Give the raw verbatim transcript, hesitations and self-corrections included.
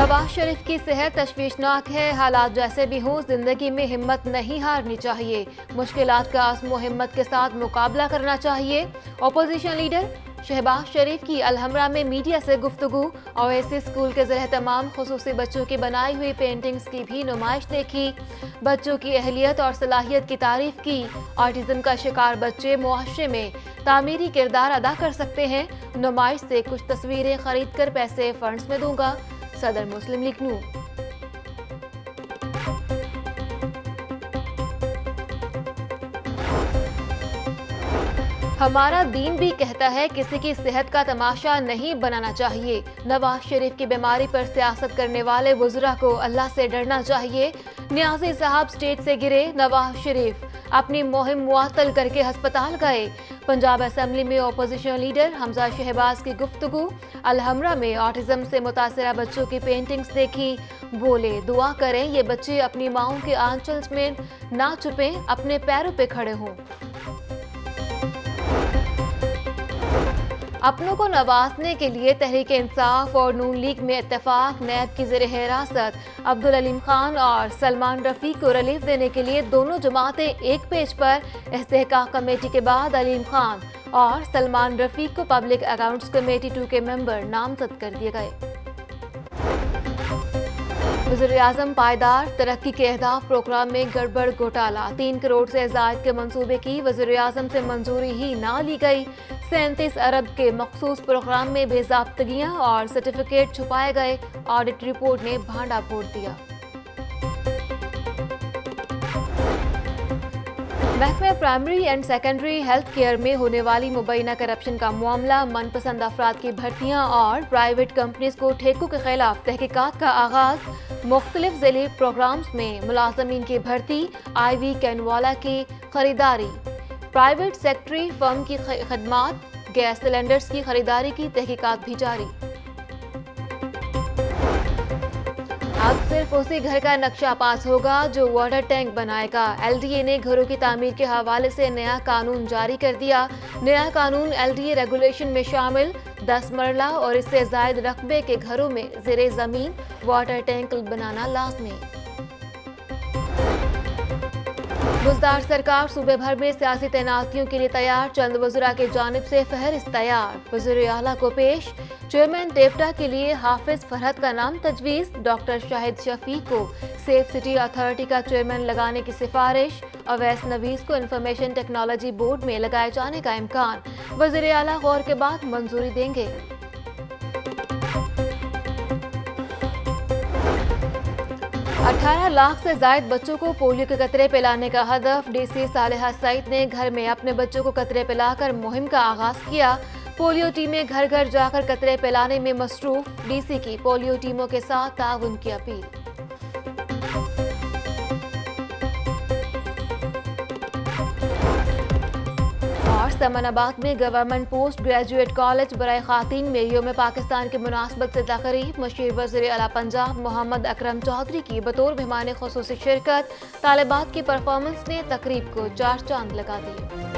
नवाज शरीफ की सेहत तशवीशनाक है। हालात जैसे भी हों, जिंदगी में हिम्मत नहीं हारनी चाहिए। मुश्किलात का आज़्म हिम्मत के साथ मुकाबला करना चाहिए। अपोजिशन लीडर शहबाज शरीफ की अलहमरा में मीडिया से गुफ्तगू। ओएसी स्कूल के ज़रिए तमाम खुसूसी बच्चों की बनाई हुई पेंटिंग्स की भी नुमाइश देखी। बच्चों की अहलियत और सलाहियत की तारीफ की। ऑटिज़म का शिकार बच्चे मुआशरे में तामीरी किरदार अदा कर सकते हैं। नुमाइश से कुछ तस्वीरें खरीद कर पैसे फंड्स में दूंगा। सदर मुस्लिम लीग नून। हमारा दीन भी कहता है किसी की सेहत का तमाशा नहीं बनाना चाहिए। नवाज शरीफ की बीमारी पर सियासत करने वाले वज़रा को अल्लाह से डरना चाहिए। न्याज़ी साहब स्टेज से गिरे। नवाज शरीफ अपनी मुहिम मुअत्तल करके अस्पताल गए। पंजाब असेंबली में अपोजिशन लीडर हमजा शहबाज की गुफ्तगू। अलहमरा में ऑटिज़म से मुतासरा बच्चों की पेंटिंग्स देखी। बोले, दुआ करें ये बच्चे अपनी माओं के आंचल में ना छुपें, अपने पैरों पे खड़े हों। अपनों को नवाजने के लिए तहरीक इंसाफ और नून लीग में इत्तेफाक। नैब की ज़ेर हिरासत अब्दुल अलीम खान और सलमान रफ़ी को रिलीफ देने के लिए दोनों जमातें एक पेज पर। इस्तेहकाक कमेटी के बाद अलीम खान और सलमान रफ़ी को पब्लिक अकाउंट्स कमेटी टू के मेंबर नामजद कर दिए गए। वज़ीर-ए-आज़म पायदार तरक्की के अहदाफ प्रोग्राम में गड़बड़ घोटाला। तीन करोड़ से ज़ायद के मंसूबे की वज़ीर-ए-आज़म से मंजूरी ही ना ली गई। सैंतीस अरब के मखसूस प्रोग्राम में बेज़ाब्तगियाँ और सर्टिफिकेट छुपाए गए। ऑडिट रिपोर्ट ने भांडा फोड़ दिया। महकमे primary and secondary health care में होने वाली मुबैना करप्शन का मामला। मनपसंद अफराद की भर्तियाँ और प्राइवेट कंपनीज को ठेकों के खिलाफ तहकीकात का आगाज। मुख्तलिफ ज़िली प्रोग्राम्स में मुलाजमीन की भर्ती। आई वी कैनवाला की खरीदारी। प्राइवेट सेक्टरी फर्म की खदमात। गैस सिलेंडर्स की खरीदारी की तहकीकात भी जारी। अब सिर्फ उसी घर का नक्शा पास होगा जो वाटर टैंक बनाएगा। एल डी ए ने घरों की तामीर के हवाले से नया कानून जारी कर दिया। नया कानून एल डी ए रेगुलेशन में शामिल। दस मरला और इससे जायद रकबे के घरों में ज़ेरे ज़मीन वाटर टैंक बनाना लाज़मी। बुज़दार सरकार सूबे भर में सियासी तैनातियों के लिए तैयार। चंद वज़रा की जानिब से फहरिस्त तैयार। वज़ीर आला को पेश। चेयरमैन टेप्टा के लिए हाफिज फरहत का नाम तजवीज़। डॉक्टर शाहिद शफी को सेफ सिटी अथॉरिटी का चेयरमैन लगाने की सिफारिश। अवैस नवीस को इंफॉर्मेशन टेक्नोलॉजी बोर्ड में लगाए जाने का इम्कान। वज़ीर आला गौर के बाद मंजूरी देंगे। अठारह लाख से जायद बच्चों को पोलियो के कतरे पिलाने का हदफ। डीसी सालेहा सईद ने घर में अपने बच्चों को कतरे पिलाकर मुहिम का आगाज किया। पोलियो टीमें घर घर जाकर कतरे पिलाने में मसरूफ। डीसी की पोलियो टीमों के साथ ताउन की अपील। और समनाबाद में गवर्नमेंट पोस्ट ग्रेजुएट कॉलेज बराए खातीन में यौम पाकिस्तान की मुनासबत से तकरीब। मशीर वज़ीर आला पंजाब मोहम्मद अकरम चौधरी की बतौर मेहमान खुसूसी शिरकत। तालिबात की परफॉर्मेंस ने तकरीब को चार चांद लगा दिए।